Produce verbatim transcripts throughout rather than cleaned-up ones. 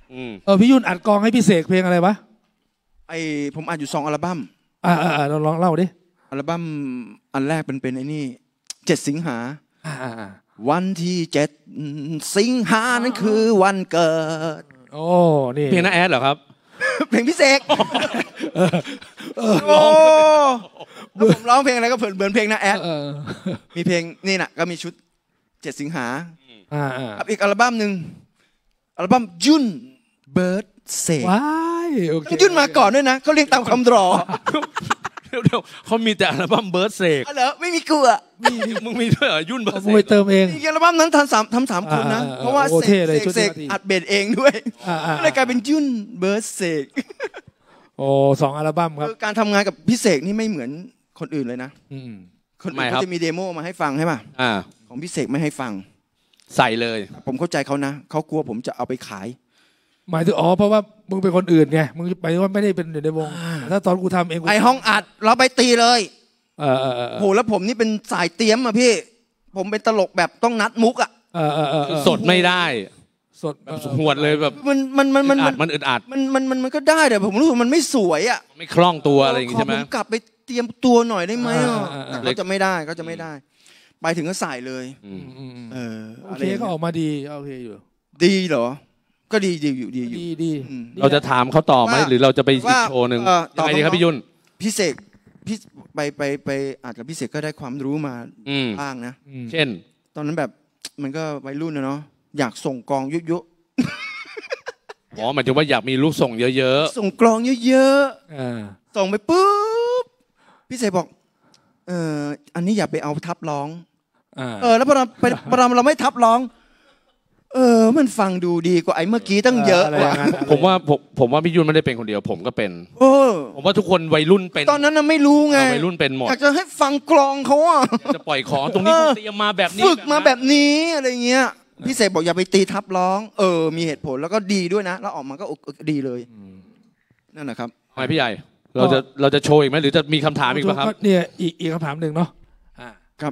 เออพี่ยุ่นอัดกองให้พี่เสกเพลงอะไรวะไอผมอัดอยู่สองอัลบั้มอ่าอ่าเราลองเล่าดิอัลบั้มอันแรกเป็นเป็นไอ้นี่เจ็ดสิงหาวันที่เจ็ดสิงหานั่นคือวันเกิดโอ้นี่เพลงน้าแอดเหรอครับเพลงพี่เสกโอ้ผมร้องเพลงอะไรก็เผินเบิร์นเพลงน้าแอดมีเพลงนี่น่ะก็มีชุดเจ็ดสิงหากับอีกอัลบั้มหนึ่งอัลบั้มยุ่นเบิร์ดเสกว้ายโอเคยุ่นมาก่อนด้วยนะเขาเรียกตามคำรอเดี๋ยวเขามีแต่อัลบั้มเบิร์ดเสกเหรอไม่มีกูอ่ะมึงมีด้วยเหรอยุ่นเบิร์ดเสกเติมเองอัลบั้มนั้นทำสามทำสามคนนะเพราะว่าเสกเสกอัดเบสเองด้วยก็เลยกลายเป็นยุ่นเบิร์ดเสกโอ้สองอัลบั้มครับการทำงานกับพี่เสกนี่ไม่เหมือนคนอื่นเลยนะคนอื่นเขาจะมีเดโมมาให้ฟังใช่ป่ะของพี่เสกไม่ให้ฟังใส่เลยผมเข้าใจเขานะเขากลัวผมจะเอาไปขายหมายถึงอ๋อเพราะว่ามึงเป็นคนอื่นไงมึงไปว่าไม่ได้เป็นในวงถ้าตอนกูทำเองไอห้องอัดเราไปตีเลยเออเออโหแล้วผมนี่เป็นสายเตรียมอ่ะพี่ผมเป็นตลกแบบต้องนัดมุกอ่ะเออเออเออสดไม่ได้สดหวดเลยแบบมันมันมันมันมันอึดอัดมันมันมันมันก็ได้แต่ผมรู้สึกมันไม่สวยอ่ะไม่คล่องตัวอะไรอย่างงี้ใช่ไหมผมกลับไปเตรียมตัวหน่อยได้ไหมก็จะไม่ได้ก็จะไม่ได้ไปถึงก็ใส่เลยเออโอเคก็ออกมาดีโอเคอยู่ดีเหรอก็ดีดีอยู่ดีอยู่ดีเราจะถามเขาต่อไหมหรือเราจะไปอีกโชว์หนึ่งยังไงดีครับพี่ยุ่นพี่เสกพี่ไปไปไปอาจจะพี่เสกก็ได้ความรู้มาบ้างนะเช่นตอนนั้นแบบมันก็วัยรุ่นนะเนาะอยากส่งกลองเยอะๆอ๋อหมายถึงว่าอยากมีลูกส่งเยอะๆส่งกลองเยอะๆส่งไปปุ๊บพี่เสกบอกเอออันนี้อย่าไปเอาทับร้องเออแล้วพอเราไปพอเราเราไม่ทับร้องเออมันฟังดูดีกว่าไอ้เมื่อกี้ตั้งเยอะกว่าผมว่าผมผมว่าพี่ยุ่นไม่ได้เป็นคนเดียวผมก็เป็นผมว่าทุกคนวัยรุ่นเป็นตอนนั้นน่ะไม่รู้ไงวัยรุ่นเป็นหมดอยากจะให้ฟังกลองเขาอ่ะจะปล่อยของตรงนี้เตรียมมาแบบนี้ฝึกมาแบบนี้อะไรเงี้ยพี่เสกบอกอย่าไปตีทับร้องเออมีเหตุผลแล้วก็ดีด้วยนะแล้วออกมาก็ดีเลยนั่นแหละครับทำไมพี่ใหญ่เราจะเราจะโชว์อีกไหมหรือจะมีคำถามอีกไหมครับเนี่ยอีกอีกคำถามหนึ่งเนาะครับ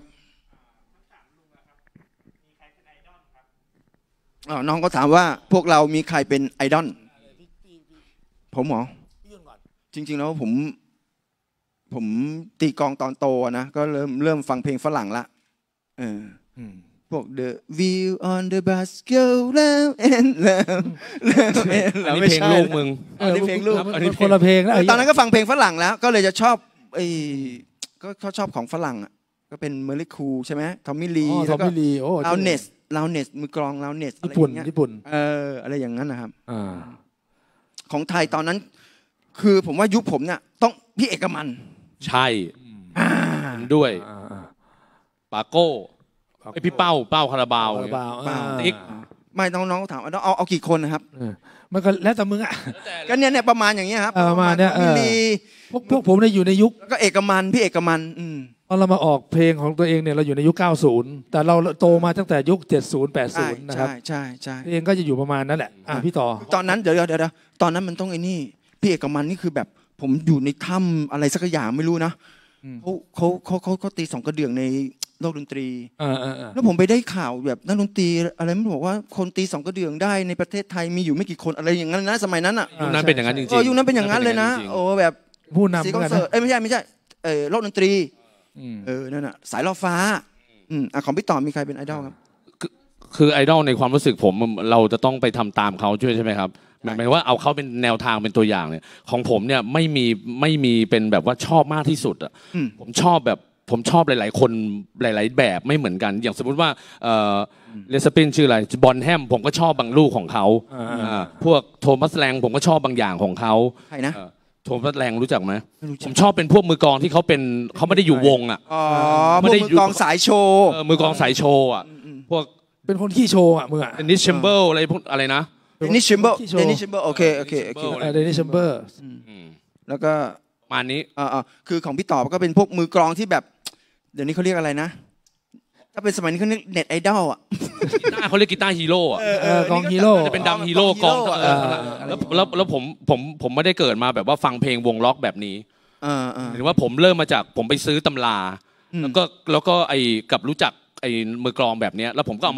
อ๋อน้องก็ถามว่าพวกเรามีใครเป็นไอดอลผมหรอจริงๆแล้วผมผมตีกลองตอนโตนะก็เริ่มเริ่มฟังเพลงฝรั่งละเออพวก The View on the Bus Go แล้วเอ็นแล้วแล้วเอ็นแล้วไม่ใช่เพลงลูกมึงอันนี้เพลงลูกอันนี้คนละเพลงแล้วตอนนั้นก็ฟังเพลงฝรั่งแล้วก็เลยจะชอบไอ้ก็เขาชอบของฝรั่งอ่ะก็เป็นเมอร์ลี่คูใช่ไหมทอมมี่ลีแล้วก็ลาวเนสลาวเนสมือกลองลาวเนสญี่ปุ่นญี่ปุ่นเอออะไรอย่างนั้นนะครับของไทยตอนนั้นคือผมว่ายุคผมเนี่ยต้องพี่เอกมันใช่ด้วยปาโก้ไอพี่เป้าเป้าคาราบาวติ๊กไม่น้องๆถามเอาเอาเอากี่คนนะครับมันก็แล้วแต่มึงอ่ะก็เนี่ยเนี่ยประมาณอย่างเงี้ยครับประมาณเนี้ยพวกพวกผมเนี่ยอยู่ในยุคก็เอกมันพี่เอกมันตอนเรามาออกเพลงของตัวเองเนี่ยเราอยู่ในยุคเก้าสิบแต่เราโตมาตั้งแต่ยุคเจ็ดสิบ แปดสิบนะครับใช่ใช่ใช่เพลงก็จะอยู่ประมาณนั้นแหละอ่ะพี่ต่อตอนนั้นเดี๋ยวเดี๋ยวตอนนั้นมันต้องไอ้นี่พี่เอกมันนี่คือแบบผมอยู่ในถ้ำอะไรสักอย่างไม่รู้นะเขาเขาเขาเขาเขาตีสองกระเดื่องในโลกดนตรีแล้วผมไปได้ข่าวแบบนักดนตรีอะไรมันบอกว่าคนตีสองกระเดื่องได้ในประเทศไทยมีอยู่ไม่กี่คนอะไรอย่างนั้นนะสมัยนั้นอ่ะยุคนั้นเป็นอย่างนั้นจริงๆเออยุคนั้นเป็นอย่างนั้นเลยนะโอ้แบบผู้นำซีคอนเสิร์ตเอ้ยไม่ใช่ไม่ใช่เออโลกดนตรีเออนั่นน่ะสายล่อฟ้าอืมอ่ะของพี่ต่อมีใครเป็นไอดอลครับคือไอดอลในความรู้สึกผมเราจะต้องไปทำตามเขาช่วยใช่ไหมครับหมายว่าเอาเขาเป็นแนวทางเป็นตัวอย่างเนี่ยของผมเนี่ยไม่มีไม่มีเป็นแบบว่าชอบมากที่สุดอ่ะผมชอบแบบผมชอบหลายๆคนหลายๆแบบไม่เหมือนกันอย่างสมมุติว่าเลสปินชื่ออะไรบอลแฮมผมก็ชอบบางลูกของเขาพวกโทมัสแลงผมก็ชอบบางอย่างของเขาใครนะโทมัสแลงรู้จักไหมผมชอบเป็นพวกมือกลองที่เขาเป็นเขาไม่ได้อยู่วงอ่ะไม่ได้มือกลองสายโชว์มือกลองสายโชว์อ่ะพวกเป็นคนขี้โชว์อ่ะมึงอ่ะเดนิสแชมเบอร์อะไรพวกอะไรนะเดนิสแชมเบอร์เดนิสแชมเบอร์โอเคโอเคโอเคเดนิสแชมเบอร์แล้วก็มานี้อ่าคือของพี่ต่อก็เป็นพวกมือกลองที่แบบเดี๋ยวนี้เขาเรียกอะไรนะถ้าเป็นสมัยนี้เขาเรียกเน็ตไอดอลอ่ะเขาเรียกกีตาร์ฮีโร่อ่ะกองฮีโร่จะเป็นดัมฮีโร่กองแล้วแล้วแล้วผมผมผมไม่ได้เกิดมาแบบว่าฟังเพลงวงล็อกแบบนี้หรือว่าผมเริ่มมาจากผมไปซื้อตำราแล้วก็แล้วก็ไอ้กับรู้จักไอ้มือกลองแบบนี้แล้วผมก็เอามาฝึก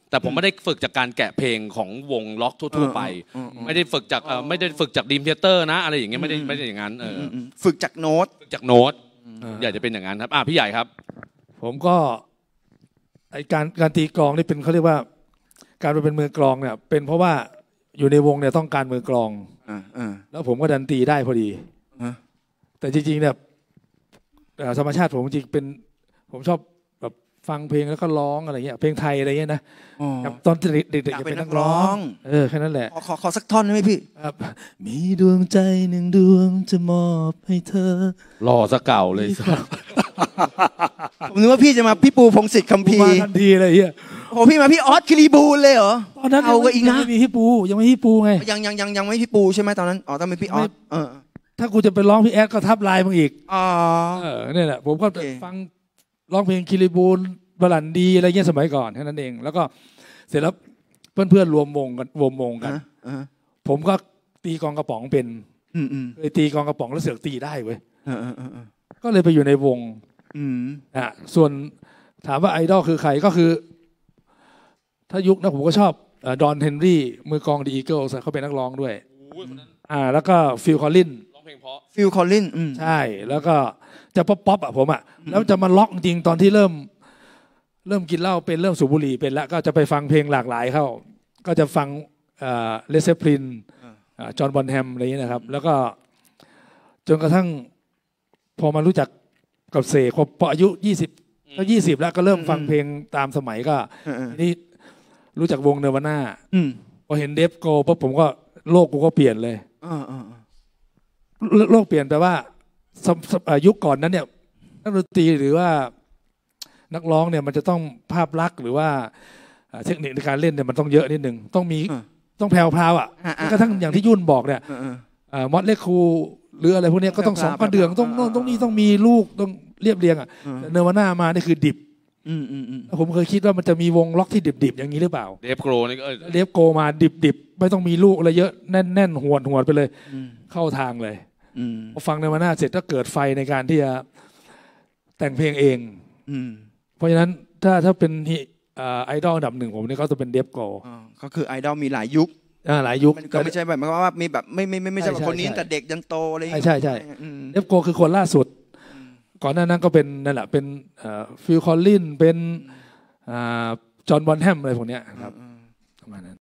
แต่ผมไม่ได้ฝึกจากการแกะเพลงของวงล็อกทั่วๆไปไม่ได้ฝึกจากไม่ได้ฝึกจากดีมเทเตอร์นะอะไรอย่างเงี้ยไม่ได้ไม่ได้อย่างนั้นฝึกจากโน้ตจากโน้ตอยากจะเป็นอย่างนั้นครับอ่ะพี่ใหญ่ครับผมก็ไอการการตีกลองนี่เป็นเขาเรียกว่าการเป็นมือกลองเนี่ยเป็นเพราะว่าอยู่ในวงเนี่ยต้องการมือกลองแล้วผมก็ดันตีได้พอดีแต่จริงๆเนี่ยธรรมชาติผมจริงเป็นผมชอบแบบฟังเพลงแล้วก็ร้องอะไรเงี้ยเพลงไทยอะไรเงี้ยนะตอนเด็กๆอยากเป็นนักร้องเออแค่นั้นแหละขอขอสักท่อนได้ไหมพี่มีดวงใจหนึ่งดวงจะมอบให้เธอหล่อซะเก่าเลยผมนึกว่าพี่จะมาพี่ปูพงศิษฐ์คัมภีร์มาทันทีเลยเฮียโอ้พี่มาพี่ออสคิริบูลเลยเหรอตอนนั้นเอาก็อีกนะยังไม่มีพี่ปูยังไม่พี่ปูไงยังยังยังยังไม่พี่ปูใช่ไหมตอนนั้นอ๋อต้องเป็นพี่ออสเออถ้ากูจะไปร้องพี่แอดก็ทับลายมึงอีกอ๋อเออเนี่ยแหละผมก็ฟังร้องเพลงคิริบูลบรันดีอะไรเงี้ยสมัยก่อนแค่นั้นเองแล้วก็เสร็จแล้วเพื่อนๆรวมวงกันรวมวงกันผมก็ตีกองกระป๋องเป็นเคยตีกองกระป๋องแล้วเสือกตีได้เว้ยก็เลยไปอยู่ในวงอ่ะส่วนถามว่าไอดอลคือใครก็คือถ้ายุคนะผมก็ชอบดอนเฮนรี่มือกองดีอีเกิลส์เขาเป็นนักร้องด้วยอ่าแล้วก็ฟิลคอลลินร้องเพลงเพราะฟิลคอลลินใช่แล้วก็จะป๊อปป๊อปอ่ะผมอ่ะแล้วจะมาล็อกจริงตอนที่เริ่มเริ่มกินเหล้าเป็นเริ่มสูบบุหรี่เป็นแล้วก็จะไปฟังเพลงหลากหลายเข้าก็จะฟังเลสเซปลินจอห์นบอนแฮมอะไรอย่างนี้นะครับแล้วก็จนกระทั่งพอมารู้จักกับเสกพออายุยี่สิบก็ยี่สิบแล้วก็เริ่มฟังเพลงตามสมัยก็นี่รู้จักวงเนวาน่าพอเห็นเดฟโกปุ๊บผมก็โลกกูก็เปลี่ยนเลยโลกเปลี่ยนแปลว่ายุคก่อนนั้นเนี่ยนักดนตรีหรือว่านักร้องเนี่ยมันจะต้องภาพลักษณ์หรือว่าเทคนิคในการเล่นเนี่ยมันต้องเยอะนิดนึงต้องมีต้องแผ่วพราวอ่ะกระทั่งอย่างที่ยุ่นบอกเนี่ยมอสเลคูหรืออะไรพวกนี้ก็ต้องสองกระเดื่องต้องโน่นต้องนี่ต้องมีลูกต้องเรียบเรียงอ่ะเนวาน่ามานี่คือดิบผมเคยคิดว่ามันจะมีวงล็อกที่ดิบๆอย่างนี้หรือเปล่าเดฟโกรนี่ก็เดฟโกมาดิบๆไม่ต้องมีลูกอะไรเยอะแน่นๆหวดหวดไปเลยเข้าทางเลยพอฟังเนวาน่าเสร็จก็เกิดไฟในการที่จะแต่งเพลงเองเพราะฉะนั้นถ้าถ้าเป็นไอดอลอันดับหนึ่งผมนี่ก็จะเป็นเดฟโกก็คือไอดอลมีหลายยุคหลายยุคก็ไม่ใช่แบบว่ามีแบบไม่ไม่ไม่ใช่แบบคนนี้แต่เด็กยันโตอะไรอย่างเงี้ยใช่ใช่เดฟโกคือคนล่าสุดก่อนหน้านั้นก็เป็นนั่นแหละเป็นฟิลคอลลินเป็นจอห์นบอนแฮมอะไรพวกเนี้ยครับประมาณนั้น